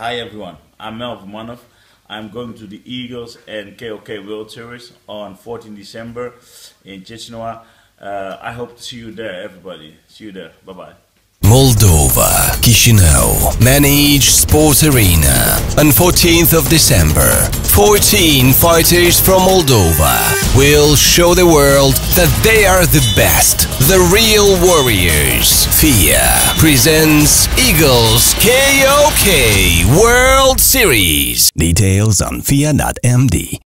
Hi everyone, I'm Melvin Manhoef. I'm going to the Eagles and KOK World Series on 14 December in CHISINAU. I hope to see you there, everybody. See you there. Bye-bye. Moldova, Chisinau, Manage Sports Arena on 14th of December. 14 fighters from Moldova will show the world that they are the best, the real warriors. FIA presents Eagles KOK World Series. Details on FIA.md.